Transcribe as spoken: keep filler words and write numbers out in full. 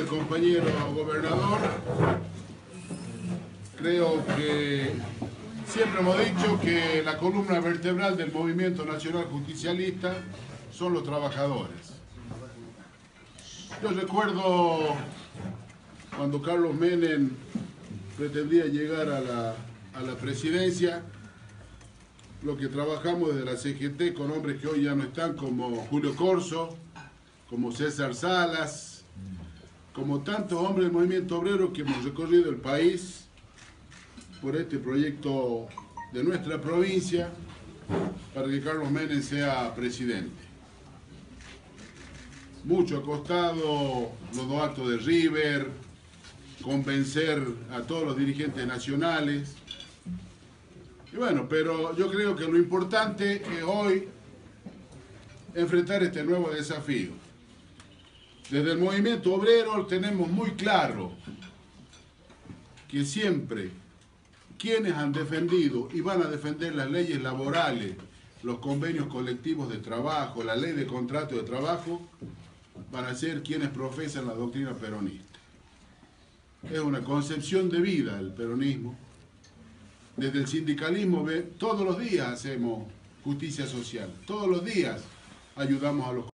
compañero gobernador. Creo que siempre hemos dicho que la columna vertebral del movimiento nacional justicialista son los trabajadores. Yo recuerdo cuando Carlos Menem pretendía llegar a la, a la presidencia, lo que trabajamos desde la C G T con hombres que hoy ya no están, como Julio Corso, como César Salas, como tantos hombres del movimiento obrero que hemos recorrido el país por este proyecto de nuestra provincia para que Carlos Menem sea presidente. Mucho ha costado los dos actos de River, convencer a todos los dirigentes nacionales. Y bueno, pero yo creo que lo importante es hoy enfrentar este nuevo desafío. Desde el movimiento obrero tenemos muy claro que siempre quienes han defendido y van a defender las leyes laborales, los convenios colectivos de trabajo, la ley de contrato de trabajo, van a ser quienes profesan la doctrina peronista. Es una concepción de vida el peronismo. Desde el sindicalismo todos los días hacemos justicia social, todos los días ayudamos a los